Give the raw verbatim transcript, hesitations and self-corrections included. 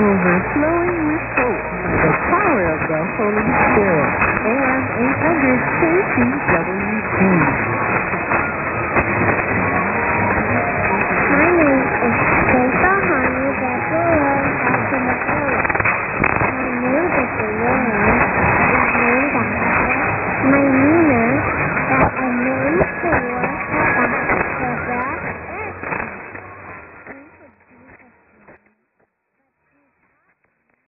overflowing with hope by the power of the Holy Spirit, and eight hundred K C W G. My name is Jason Honey, the Lord of the Lord. My name is the Lord is named after my Nina that I named for